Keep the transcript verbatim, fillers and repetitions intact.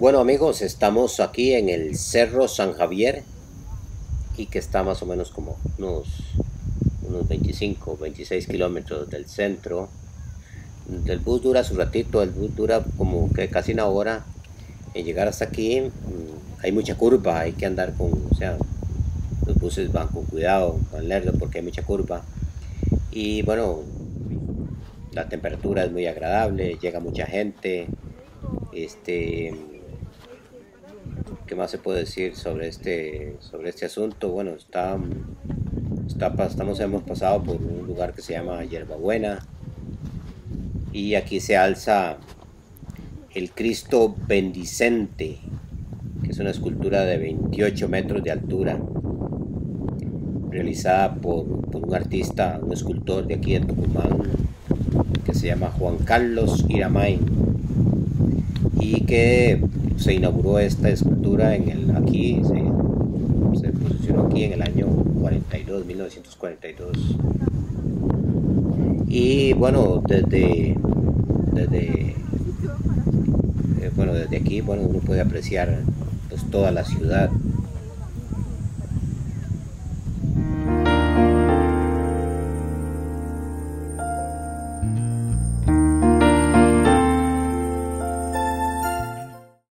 Bueno amigos, estamos aquí en el Cerro San Javier y que está más o menos como unos, unos veinticinco o veintiséis kilómetros del centro. El bus dura su ratito, el bus dura como que casi una hora en llegar hasta aquí. mm, Hay mucha curva, hay que andar con, o sea, los buses van con cuidado, van lerdo porque hay mucha curva. Y bueno, la temperatura es muy agradable, llega mucha gente. Este, ¿Qué más se puede decir sobre este, sobre este asunto? Bueno, está, está, estamos, hemos pasado por un lugar que se llama Yerbabuena y aquí se alza el Cristo Bendicente, que es una escultura de veintiocho metros de altura, realizada por, por un artista, un escultor de aquí de Tucumán, que se llama Juan Carlos Iramay, y que se inauguró esta escultura en el, aquí, se, se posicionó aquí en el año cuarenta y dos, mil novecientos cuarenta y dos. Y bueno, desde, desde, eh, bueno, desde aquí bueno, uno puede apreciar pues, toda la ciudad,